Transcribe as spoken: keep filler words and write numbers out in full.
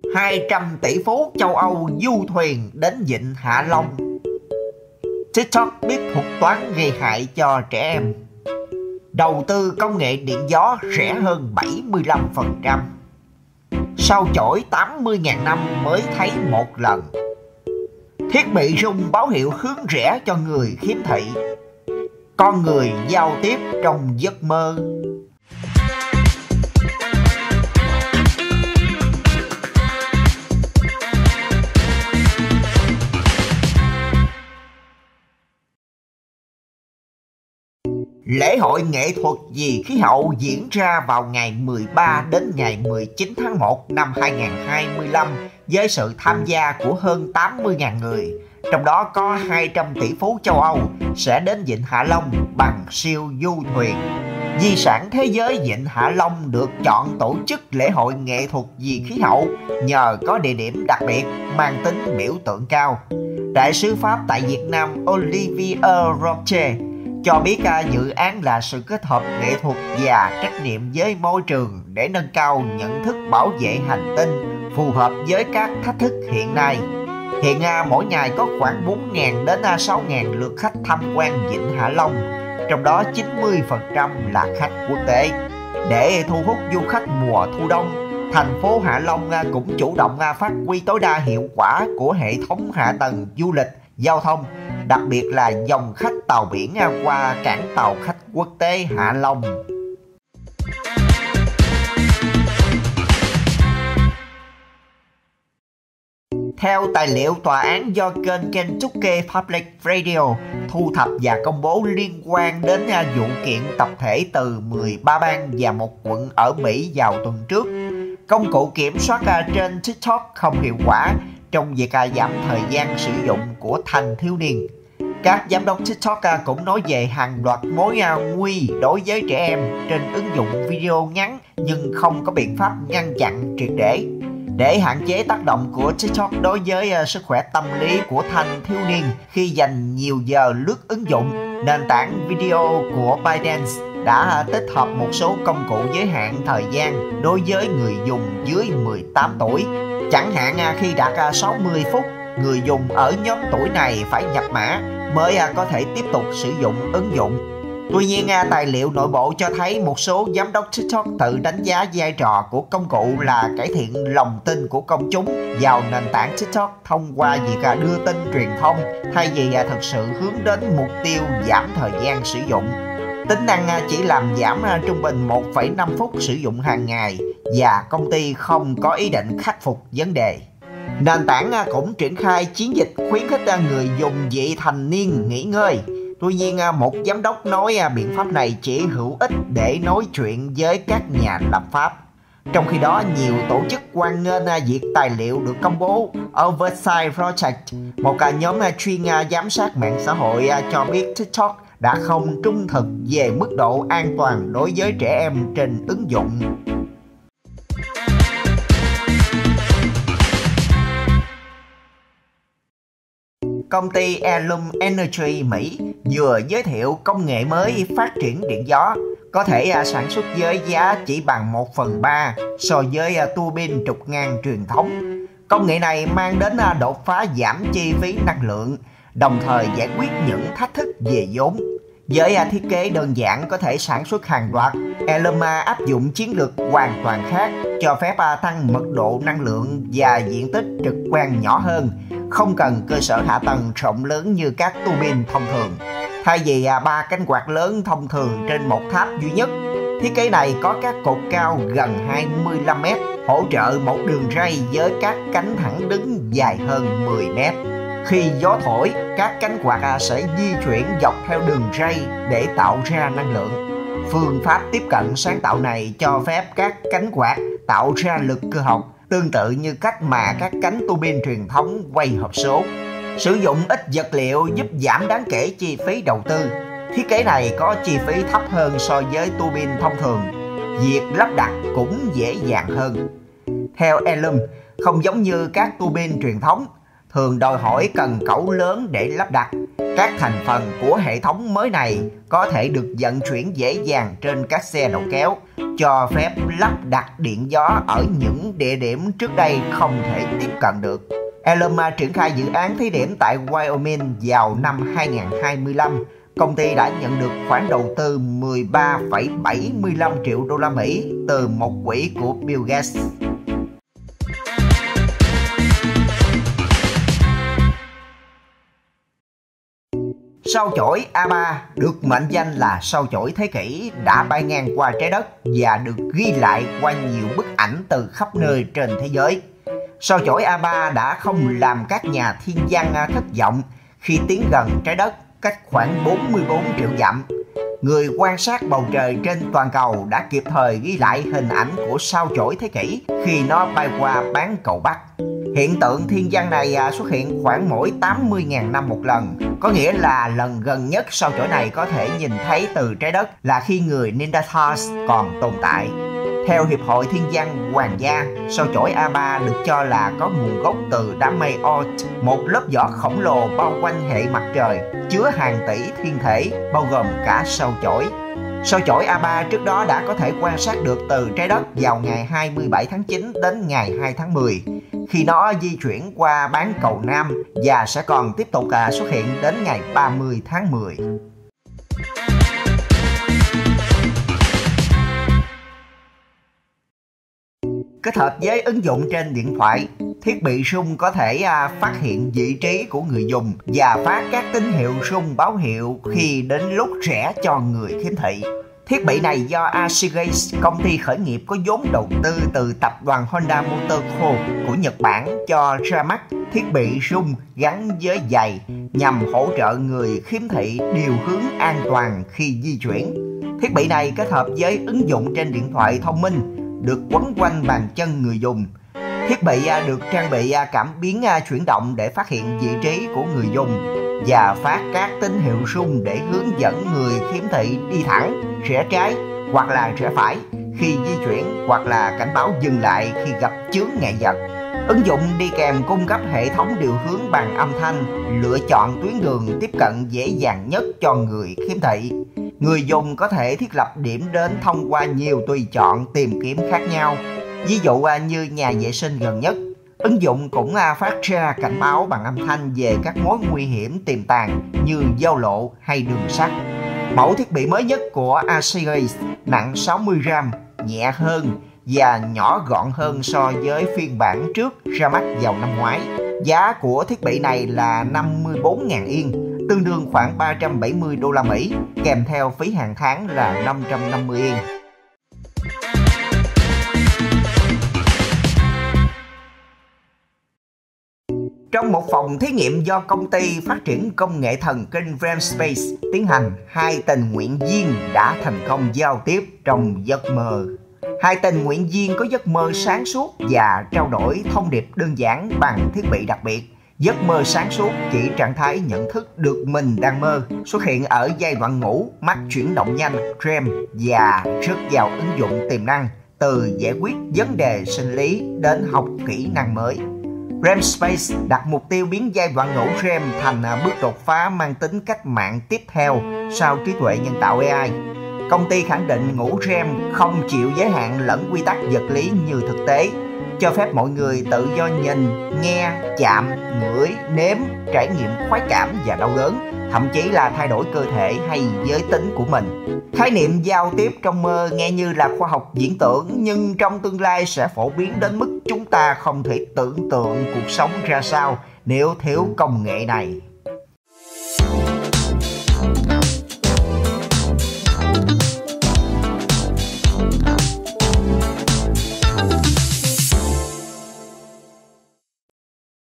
hai trăm tỷ phú châu Âu du thuyền đến vịnh Hạ Long. TikTok biết thuật toán gây hại cho trẻ em. Đầu tư công nghệ điện gió rẻ hơn bảy mươi lăm phần trăm. Sao chổi tám mươi nghìn năm mới thấy một lần. Thiết bị rung báo hiệu hướng rẽ cho người khiếm thị. Con người giao tiếp trong giấc mơ. Lễ hội nghệ thuật vì khí hậu diễn ra vào ngày mười ba đến ngày mười chín tháng một năm hai nghìn không trăm hai mươi lăm với sự tham gia của hơn tám mươi nghìn người. Trong đó có hai trăm tỷ phú châu Âu sẽ đến vịnh Hạ Long bằng siêu du thuyền. Di sản thế giới vịnh Hạ Long được chọn tổ chức lễ hội nghệ thuật vì khí hậu nhờ có địa điểm đặc biệt mang tính biểu tượng cao. Đại sứ Pháp tại Việt Nam Olivier Roche cho biết uh, dự án là sự kết hợp nghệ thuật và trách nhiệm với môi trường để nâng cao nhận thức bảo vệ hành tinh phù hợp với các thách thức hiện nay. Hiện uh, mỗi ngày có khoảng bốn nghìn đến sáu nghìn lượt khách tham quan vịnh Hạ Long, trong đó chín mươi phần trăm là khách quốc tế. Để thu hút du khách mùa thu đông, thành phố Hạ Long uh, cũng chủ động uh, phát huy tối đa hiệu quả của hệ thống hạ tầng du lịch, giao thông, đặc biệt là dòng khách tàu biển qua cảng tàu khách quốc tế Hạ Long. Theo tài liệu tòa án do kênh Kentucky Public Radio thu thập và công bố liên quan đến vụ kiện tập thể từ mười ba bang và một quận ở Mỹ vào tuần trước, công cụ kiểm soát trên TikTok không hiệu quả trong việc giảm thời gian sử dụng của thanh thiếu niên. Các giám đốc TikTok cũng nói về hàng loạt mối nguy đối với trẻ em trên ứng dụng video ngắn nhưng không có biện pháp ngăn chặn triệt để. Để hạn chế tác động của TikTok đối với sức khỏe tâm lý của thanh thiếu niên khi dành nhiều giờ lướt ứng dụng, nền tảng video của ByteDance đã tích hợp một số công cụ giới hạn thời gian đối với người dùng dưới mười tám tuổi. Chẳng hạn khi đạt sáu mươi phút, người dùng ở nhóm tuổi này phải nhập mã mới có thể tiếp tục sử dụng ứng dụng. Tuy nhiên, tài liệu nội bộ cho thấy một số giám đốc TikTok tự đánh giá vai trò của công cụ là cải thiện lòng tin của công chúng vào nền tảng TikTok thông qua việc đưa tin truyền thông thay vì thực sự hướng đến mục tiêu giảm thời gian sử dụng. Tính năng chỉ làm giảm trung bình một phẩy năm phút sử dụng hàng ngày và công ty không có ý định khắc phục vấn đề. Nền tảng cũng triển khai chiến dịch khuyến khích người dùng vị thành niên nghỉ ngơi. Tuy nhiên, một giám đốc nói biện pháp này chỉ hữu ích để nói chuyện với các nhà lập pháp. Trong khi đó, nhiều tổ chức hoan nghênh việc tài liệu được công bố. Oversight Project, một nhóm chuyên giám sát mạng xã hội, cho biết TikTok đã không trung thực về mức độ an toàn đối với trẻ em trên ứng dụng. Công ty Elum Energy Mỹ vừa giới thiệu công nghệ mới phát triển điện gió, có thể sản xuất với giá chỉ bằng một phần ba so với tua bin trục ngang truyền thống. Công nghệ này mang đến đột phá giảm chi phí năng lượng, đồng thời giải quyết những thách thức về vốn. Với thiết kế đơn giản có thể sản xuất hàng loạt, Elum áp dụng chiến lược hoàn toàn khác, cho phép tăng mật độ năng lượng và diện tích trực quang nhỏ hơn, không cần cơ sở hạ tầng rộng lớn như các tua bin thông thường. Thay vì ba cánh quạt lớn thông thường trên một tháp duy nhất, thiết kế này có các cột cao gần hai mươi lăm mét, hỗ trợ một đường ray với các cánh thẳng đứng dài hơn mười mét. Khi gió thổi, các cánh quạt sẽ di chuyển dọc theo đường ray để tạo ra năng lượng. Phương pháp tiếp cận sáng tạo này cho phép các cánh quạt tạo ra lực cơ học, tương tự như cách mà các cánh tua bin truyền thống quay hộp số. Sử dụng ít vật liệu giúp giảm đáng kể chi phí đầu tư. Thiết kế này có chi phí thấp hơn so với tua bin thông thường. Việc lắp đặt cũng dễ dàng hơn. Theo Elum, không giống như các tua bin truyền thống, thường đòi hỏi cần cẩu lớn để lắp đặt. Các thành phần của hệ thống mới này có thể được vận chuyển dễ dàng trên các xe đầu kéo, cho phép lắp đặt điện gió ở những địa điểm trước đây không thể tiếp cận được. Elon Musk triển khai dự án thí điểm tại Wyoming vào năm hai nghìn không trăm hai mươi lăm. Công ty đã nhận được khoản đầu tư mười ba phẩy bảy mươi lăm triệu đô la Mỹ từ một quỹ của Bill Gates. Sao chổi A ba được mệnh danh là sao chổi thế kỷ đã bay ngang qua trái đất và được ghi lại qua nhiều bức ảnh từ khắp nơi trên thế giới. Sao chổi A ba đã không làm các nhà thiên văn thất vọng khi tiến gần trái đất cách khoảng bốn mươi bốn triệu dặm. Người quan sát bầu trời trên toàn cầu đã kịp thời ghi lại hình ảnh của sao chổi thế kỷ khi nó bay qua bán cầu Bắc. Hiện tượng thiên văn này xuất hiện khoảng mỗi tám mươi nghìn năm một lần, có nghĩa là lần gần nhất sao chổi này có thể nhìn thấy từ trái đất là khi người Neanderthals còn tồn tại. Theo Hiệp hội Thiên văn Hoàng gia, sao chổi A ba được cho là có nguồn gốc từ đám mây Oort, một lớp vỏ khổng lồ bao quanh hệ mặt trời, chứa hàng tỷ thiên thể, bao gồm cả sao chổi. Sao chổi A ba trước đó đã có thể quan sát được từ trái đất vào ngày hai mươi bảy tháng chín đến ngày hai tháng mười, khi nó di chuyển qua bán cầu Nam và sẽ còn tiếp tục xuất hiện đến ngày ba mươi tháng mười. Kết hợp với ứng dụng trên điện thoại, thiết bị rung có thể phát hiện vị trí của người dùng và phát các tín hiệu rung báo hiệu khi đến lúc rẽ cho người khiếm thị. Thiết bị này do Ashigase, công ty khởi nghiệp có vốn đầu tư từ tập đoàn Honda Motor Co của Nhật Bản, cho ra mắt thiết bị rung gắn với giày nhằm hỗ trợ người khiếm thị điều hướng an toàn khi di chuyển. Thiết bị này kết hợp với ứng dụng trên điện thoại thông minh được quấn quanh bàn chân người dùng. Thiết bị được trang bị cảm biến chuyển động để phát hiện vị trí của người dùng và phát các tín hiệu rung để hướng dẫn người khiếm thị đi thẳng, rẽ trái hoặc là rẽ phải khi di chuyển, hoặc là cảnh báo dừng lại khi gặp chướng ngại vật. Ứng dụng đi kèm cung cấp hệ thống điều hướng bằng âm thanh, lựa chọn tuyến đường tiếp cận dễ dàng nhất cho người khiếm thị. Người dùng có thể thiết lập điểm đến thông qua nhiều tùy chọn tìm kiếm khác nhau, ví dụ như nhà vệ sinh gần nhất. Ứng dụng cũng phát ra cảnh báo bằng âm thanh về các mối nguy hiểm tiềm tàng như giao lộ hay đường sắt. Mẫu thiết bị mới nhất của Ashigase nặng sáu mươi gam, nhẹ hơn và nhỏ gọn hơn so với phiên bản trước ra mắt vào năm ngoái. Giá của thiết bị này là năm mươi bốn nghìn yên, tương đương khoảng ba trăm bảy mươi đô la Mỹ, kèm theo phí hàng tháng là năm trăm năm mươi yên. Trong một phòng thí nghiệm do công ty phát triển công nghệ thần kinh REMspace tiến hành, hai tình nguyện viên đã thành công giao tiếp trong giấc mơ. Hai tình nguyện viên có giấc mơ sáng suốt và trao đổi thông điệp đơn giản bằng thiết bị đặc biệt. Giấc mơ sáng suốt chỉ trạng thái nhận thức được mình đang mơ, xuất hiện ở giai đoạn ngủ, mắt chuyển động nhanh REM và rất giàu ứng dụng tiềm năng, từ giải quyết vấn đề sinh lý đến học kỹ năng mới. REMspace đặt mục tiêu biến giai đoạn ngủ REM thành bước đột phá mang tính cách mạng tiếp theo sau trí tuệ nhân tạo A I. Công ty khẳng định ngủ REM không chịu giới hạn lẫn quy tắc vật lý như thực tế, cho phép mọi người tự do nhìn, nghe, chạm, ngửi, nếm, trải nghiệm khoái cảm và đau đớn, thậm chí là thay đổi cơ thể hay giới tính của mình. Khái niệm giao tiếp trong mơ nghe như là khoa học viễn tưởng, nhưng trong tương lai sẽ phổ biến đến mức chúng ta không thể tưởng tượng cuộc sống ra sao nếu thiếu công nghệ này.